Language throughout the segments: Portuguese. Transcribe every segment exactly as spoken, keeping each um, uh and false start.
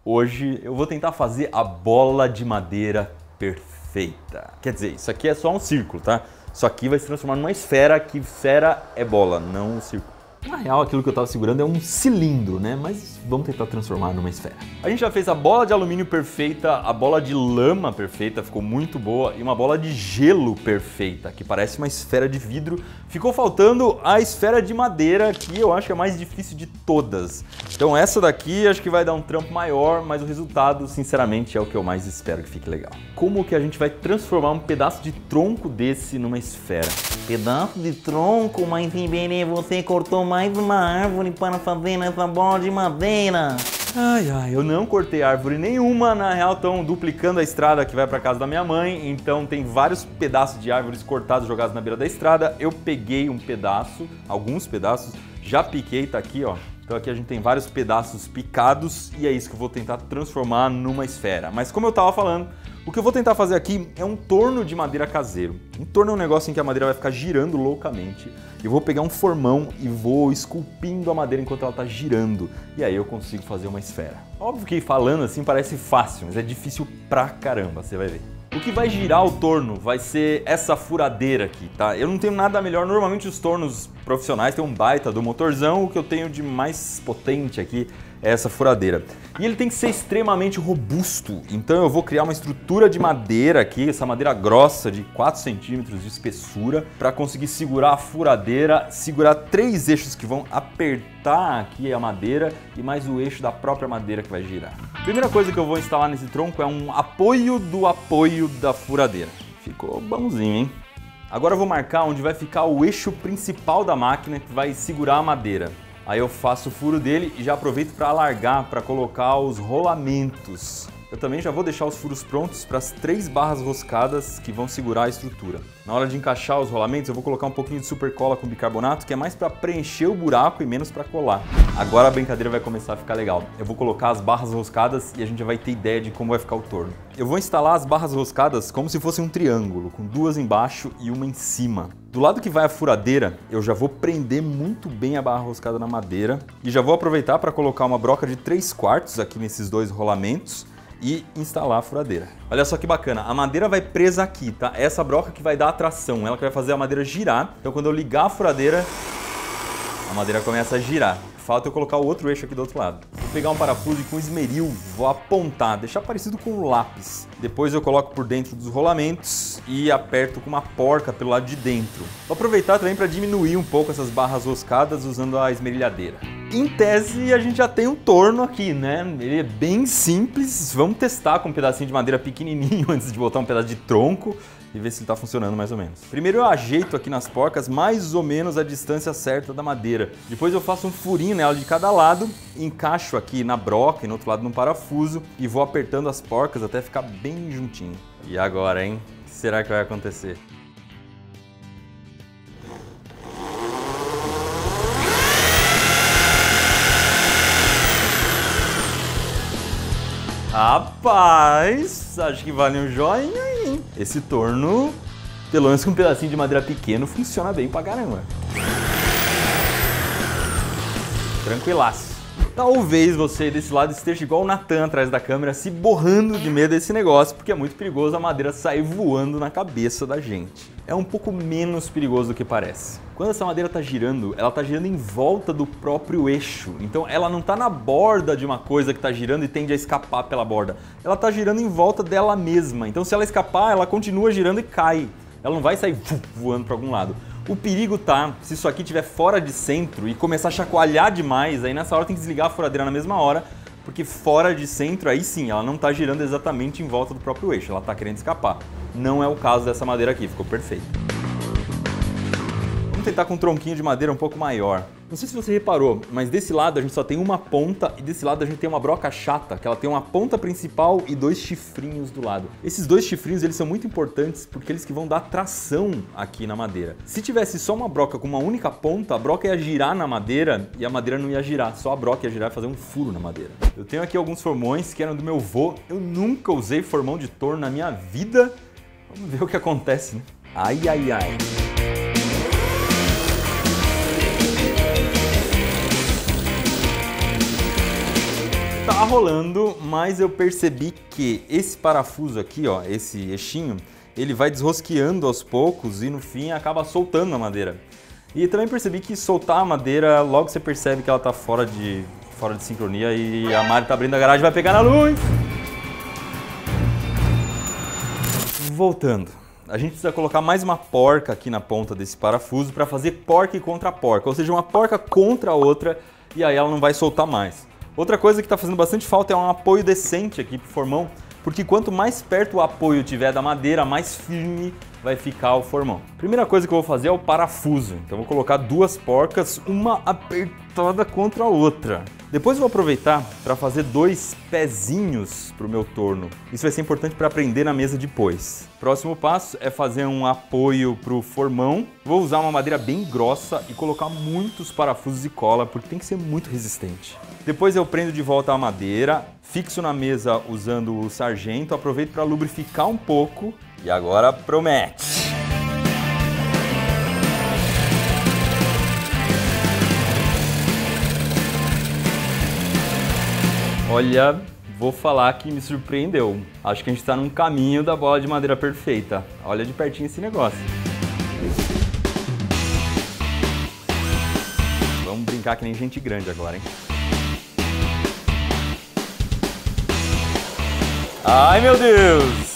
Hoje eu vou tentar fazer a bola de madeira perfeita. Quer dizer, isso aqui é só um círculo, tá? Isso aqui vai se transformar numa esfera, que esfera é bola, não um círculo. Na real, aquilo que eu estava segurando é um cilindro, né? Mas vamos tentar transformar numa esfera. A gente já fez a bola de alumínio perfeita, a bola de lama perfeita, ficou muito boa, e uma bola de gelo perfeita, que parece uma esfera de vidro. Ficou faltando a esfera de madeira, que eu acho que é a mais difícil de todas. Então essa daqui acho que vai dar um trampo maior, mas o resultado, sinceramente, é o que eu mais espero que fique legal. Como que a gente vai transformar um pedaço de tronco desse numa esfera? Pedaço de tronco, mas Iberê, você cortou mais uma árvore para fazer essa bola de madeira. Ai, ai, eu não cortei árvore nenhuma, na real estão duplicando a estrada que vai para casa da minha mãe, então tem vários pedaços de árvores cortados jogados na beira da estrada. Eu peguei um pedaço, alguns pedaços, já piquei, tá aqui, ó. Então aqui a gente tem vários pedaços picados e é isso que eu vou tentar transformar numa esfera. Mas como eu tava falando, o que eu vou tentar fazer aqui é um torno de madeira caseiro. Um torno é um negócio em que a madeira vai ficar girando loucamente. Eu vou pegar um formão e vou esculpindo a madeira enquanto ela tá girando. E aí eu consigo fazer uma esfera. Óbvio que falando assim parece fácil, mas é difícil pra caramba, você vai ver. O que vai girar o torno vai ser essa furadeira aqui, tá? Eu não tenho nada melhor, normalmente os tornos profissionais têm um baita do motorzão, o que eu tenho de mais potente aqui é essa furadeira. E ele tem que ser extremamente robusto, então eu vou criar uma estrutura de madeira aqui, essa madeira grossa de quatro centímetros de espessura, para conseguir segurar a furadeira, segurar três eixos que vão apertar aqui a madeira e mais o eixo da própria madeira que vai girar. A primeira coisa que eu vou instalar nesse tronco é um apoio do apoio da furadeira. Ficou bonzinho, hein? Agora eu vou marcar onde vai ficar o eixo principal da máquina que vai segurar a madeira. Aí eu faço o furo dele e já aproveito para alargar, para colocar os rolamentos. Eu também já vou deixar os furos prontos para as três barras roscadas que vão segurar a estrutura. Na hora de encaixar os rolamentos eu vou colocar um pouquinho de super cola com bicarbonato, que é mais para preencher o buraco e menos para colar. Agora a brincadeira vai começar a ficar legal. Eu vou colocar as barras roscadas e a gente já vai ter ideia de como vai ficar o torno. Eu vou instalar as barras roscadas como se fosse um triângulo, com duas embaixo e uma em cima. Do lado que vai a furadeira, eu já vou prender muito bem a barra roscada na madeira e já vou aproveitar para colocar uma broca de três quartos aqui nesses dois rolamentos e instalar a furadeira. Olha só que bacana, a madeira vai presa aqui, tá? Essa broca que vai dar a tração, ela que vai fazer a madeira girar. Então quando eu ligar a furadeira, a madeira começa a girar. Falta eu colocar o outro eixo aqui do outro lado. Vou pegar um parafuso e com esmeril vou apontar, deixar parecido com um lápis. Depois eu coloco por dentro dos rolamentos e aperto com uma porca pelo lado de dentro. Vou aproveitar também para diminuir um pouco essas barras roscadas usando a esmerilhadeira. Em tese a gente já tem um torno aqui, né? Ele é bem simples. Vamos testar com um pedacinho de madeira pequenininho antes de botar um pedaço de tronco e ver se ele está funcionando mais ou menos. Primeiro eu ajeito aqui nas porcas mais ou menos a distância certa da madeira. Depois eu faço um furinho nela de cada lado, encaixo aqui na broca e no outro lado no parafuso e vou apertando as porcas até ficar bem juntinho. E agora, hein? O que será que vai acontecer? Rapaz, acho que vale um joinha, hein? Esse torno, pelo menos com um pedacinho de madeira pequeno, funciona bem pra caramba. Tranquilaço. Talvez você desse lado esteja igual o Natan atrás da câmera, se borrando de medo desse negócio, porque é muito perigoso a madeira sair voando na cabeça da gente. É um pouco menos perigoso do que parece. Quando essa madeira está girando, ela está girando em volta do próprio eixo. Então ela não está na borda de uma coisa que está girando e tende a escapar pela borda. Ela está girando em volta dela mesma. Então se ela escapar, ela continua girando e cai. Ela não vai sair voando para algum lado. O perigo tá se isso aqui estiver fora de centro e começar a chacoalhar demais, aí nessa hora tem que desligar a furadeira na mesma hora, porque fora de centro, aí sim, ela não está girando exatamente em volta do próprio eixo, ela está querendo escapar. Não é o caso dessa madeira aqui, ficou perfeito. Vamos tentar com um tronquinho de madeira um pouco maior. Não sei se você reparou, mas desse lado a gente só tem uma ponta e desse lado a gente tem uma broca chata, que ela tem uma ponta principal e dois chifrinhos do lado. Esses dois chifrinhos eles são muito importantes porque eles que vão dar tração aqui na madeira. Se tivesse só uma broca com uma única ponta, a broca ia girar na madeira e a madeira não ia girar, só a broca ia girar e fazer um furo na madeira. Eu tenho aqui alguns formões que eram do meu vô, eu nunca usei formão de torno na minha vida. Vamos ver o que acontece, né? Ai, ai, ai. Tá rolando, mas eu percebi que esse parafuso aqui, ó, esse eixinho, ele vai desrosqueando aos poucos e no fim acaba soltando a madeira. E também percebi que soltar a madeira, logo você percebe que ela tá fora de, fora de sincronia e a Mari tá abrindo a garagem e vai pegar na luz. Voltando. A gente precisa colocar mais uma porca aqui na ponta desse parafuso para fazer porca contra porca, ou seja, uma porca contra a outra e aí ela não vai soltar mais. Outra coisa que está fazendo bastante falta é um apoio decente aqui pro formão, porque quanto mais perto o apoio tiver da madeira, mais firme vai ficar o formão. Primeira coisa que eu vou fazer é o parafuso. Então eu vou colocar duas porcas, uma apertada contra a outra. Depois eu vou aproveitar para fazer dois pezinhos para o meu torno. Isso vai ser importante para prender na mesa depois. Próximo passo é fazer um apoio para o formão. Vou usar uma madeira bem grossa e colocar muitos parafusos e cola, porque tem que ser muito resistente. Depois eu prendo de volta a madeira, fixo na mesa usando o sargento, aproveito para lubrificar um pouco e agora promete! Olha, vou falar que me surpreendeu. Acho que a gente está num caminho da bola de madeira perfeita. Olha de pertinho esse negócio. Vamos brincar que nem gente grande agora, hein? Ai, meu Deus!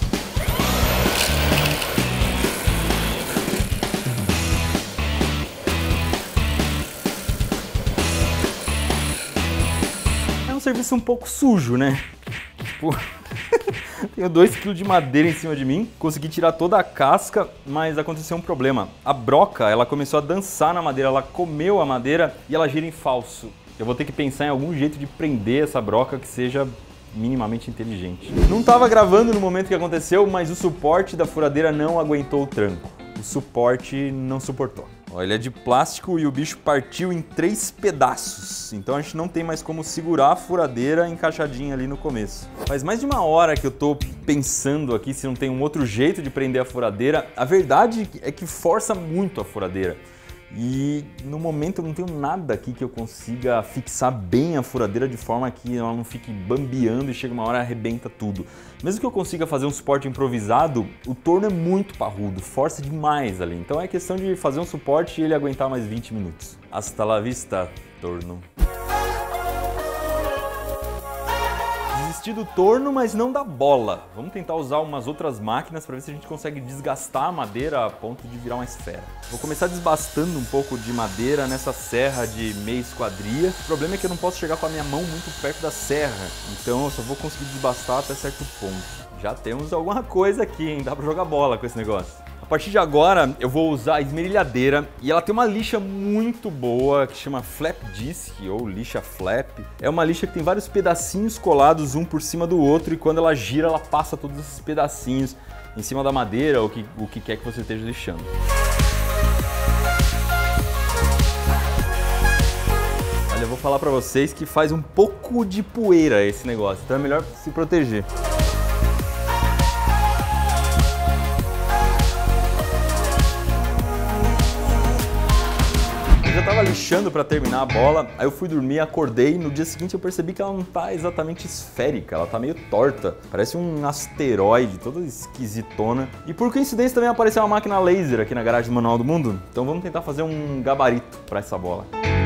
É um serviço um pouco sujo, né? Tipo, tenho dois quilos de madeira em cima de mim, consegui tirar toda a casca, mas aconteceu um problema. A broca, ela começou a dançar na madeira, ela comeu a madeira e ela gira em falso. Eu vou ter que pensar em algum jeito de prender essa broca que seja minimamente inteligente. Não estava gravando no momento que aconteceu, mas o suporte da furadeira não aguentou o tranco. O suporte não suportou. Ó, ele é de plástico e o bicho partiu em três pedaços. Então a gente não tem mais como segurar a furadeira encaixadinha ali no começo. Faz mais de uma hora que eu tô pensando aqui se não tem um outro jeito de prender a furadeira. A verdade é que força muito a furadeira. E no momento eu não tenho nada aqui que eu consiga fixar bem a furadeira de forma que ela não fique bambeando e chega uma hora e arrebenta tudo. Mesmo que eu consiga fazer um suporte improvisado, o torno é muito parrudo, força demais ali. Então é questão de fazer um suporte e ele aguentar mais vinte minutos. Hasta la vista, torno. Desisti do torno, mas não da bola. Vamos tentar usar umas outras máquinas para ver se a gente consegue desgastar a madeira a ponto de virar uma esfera. Vou começar desbastando um pouco de madeira nessa serra de meia esquadria. O problema é que eu não posso chegar com a minha mão muito perto da serra, então eu só vou conseguir desbastar até certo ponto. Já temos alguma coisa aqui, hein? Dá para jogar bola com esse negócio. A partir de agora eu vou usar a esmerilhadeira e ela tem uma lixa muito boa que chama Flap Disc ou lixa Flap. É uma lixa que tem vários pedacinhos colados um por cima do outro e quando ela gira ela passa todos esses pedacinhos em cima da madeira ou que, o que quer que você esteja lixando. Olha, eu vou falar pra vocês que faz um pouco de poeira esse negócio, então é melhor se proteger. Eu já tava lixando para terminar a bola, aí eu fui dormir, acordei, no dia seguinte eu percebi que ela não tá exatamente esférica, ela tá meio torta, parece um asteroide, toda esquisitona. E por coincidência também apareceu uma máquina laser aqui na garagem do Manual do Mundo, então vamos tentar fazer um gabarito para essa bola.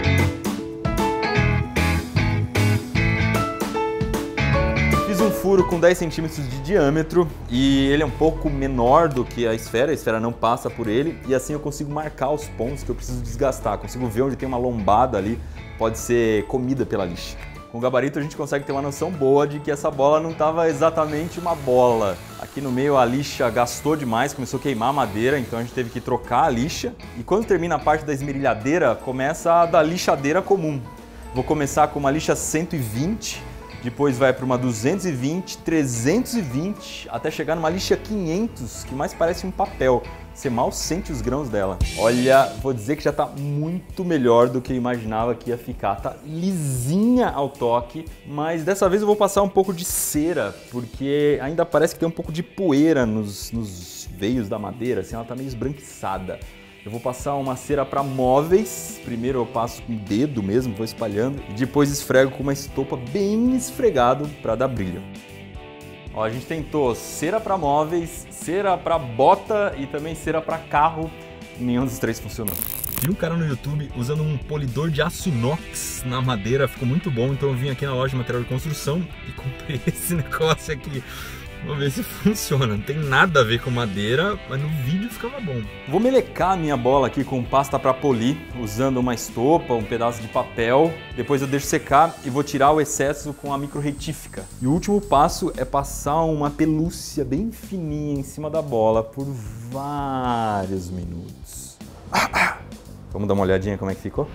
Fiz um furo com dez centímetros de diâmetro e ele é um pouco menor do que a esfera, a esfera não passa por ele e assim eu consigo marcar os pontos que eu preciso desgastar, consigo ver onde tem uma lombada ali, pode ser comida pela lixa. Com o gabarito a gente consegue ter uma noção boa de que essa bola não estava exatamente uma bola. Aqui no meio a lixa gastou demais, começou a queimar a madeira, então a gente teve que trocar a lixa e quando termina a parte da esmerilhadeira começa a da lixadeira comum. Vou começar com uma lixa cento e vinte. Depois vai para uma duzentos e vinte, trezentos e vinte, até chegar numa lixa quinhentos, que mais parece um papel. Você mal sente os grãos dela. Olha, vou dizer que já está muito melhor do que eu imaginava que ia ficar. Tá lisinha ao toque, mas dessa vez eu vou passar um pouco de cera, porque ainda parece que tem um pouco de poeira nos, nos veios da madeira, assim, ela tá meio esbranquiçada. Eu vou passar uma cera para móveis. Primeiro eu passo com o dedo mesmo, vou espalhando. E depois esfrego com uma estopa bem esfregado para dar brilho. Ó, a gente tentou cera para móveis, cera para bota e também cera para carro. Nenhum dos três funcionou. Vi um cara no YouTube usando um polidor de aço inox na madeira, ficou muito bom. Então eu vim aqui na loja de material de construção e comprei esse negócio aqui. Vamos ver se funciona. Não tem nada a ver com madeira, mas no vídeo ficava bom. Vou melecar a minha bola aqui com pasta para polir, usando uma estopa, um pedaço de papel. Depois eu deixo secar e vou tirar o excesso com a micro retífica. E o último passo é passar uma pelúcia bem fininha em cima da bola por vários minutos. Vamos dar uma olhadinha como é que ficou?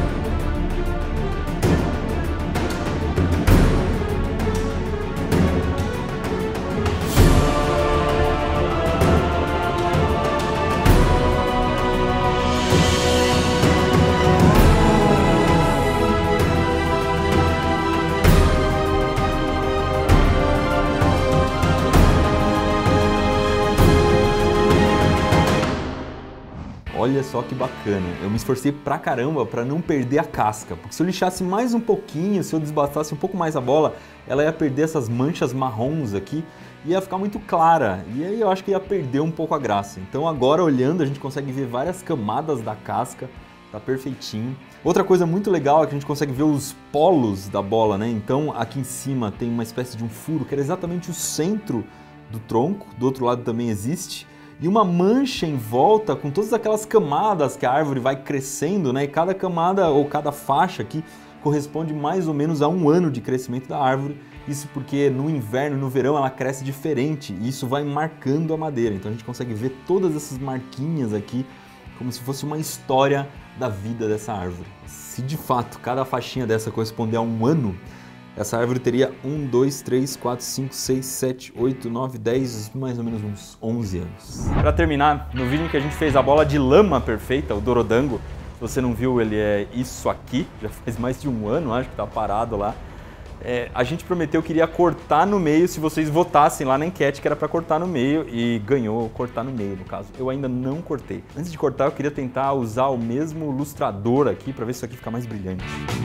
Olha só que bacana, eu me esforcei pra caramba pra não perder a casca, porque se eu lixasse mais um pouquinho, se eu desbastasse um pouco mais a bola, ela ia perder essas manchas marrons aqui e ia ficar muito clara, e aí eu acho que ia perder um pouco a graça. Então agora olhando a gente consegue ver várias camadas da casca, tá perfeitinho. Outra coisa muito legal é que a gente consegue ver os polos da bola, né? Então aqui em cima tem uma espécie de um furo que era exatamente o centro do tronco, do outro lado também existe. E uma mancha em volta com todas aquelas camadas que a árvore vai crescendo, né? E cada camada ou cada faixa aqui corresponde mais ou menos a um ano de crescimento da árvore. Isso porque no inverno e no verão ela cresce diferente e isso vai marcando a madeira. Então a gente consegue ver todas essas marquinhas aqui como se fosse uma história da vida dessa árvore. Se de fato cada faixinha dessa corresponder a um ano, essa árvore teria um, dois, três, quatro, cinco, seis, sete, oito, nove, dez, mais ou menos uns onze anos. Para terminar, no vídeo que a gente fez a bola de lama perfeita, o Dorodango, se você não viu, ele é isso aqui, já faz mais de um ano, acho que tá parado lá. É, a gente prometeu que iria cortar no meio se vocês votassem lá na enquete que era para cortar no meio e ganhou cortar no meio, no caso. Eu ainda não cortei. Antes de cortar, eu queria tentar usar o mesmo lustrador aqui para ver se isso aqui fica mais brilhante.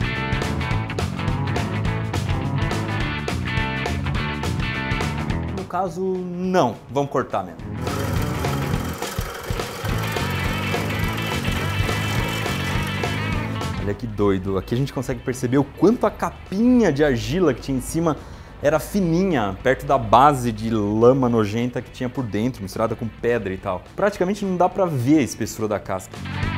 No caso, não. Vamos cortar mesmo. Olha que doido. Aqui a gente consegue perceber o quanto a capinha de argila que tinha em cima era fininha, perto da base de lama nojenta que tinha por dentro, misturada com pedra e tal. Praticamente não dá pra ver a espessura da casca.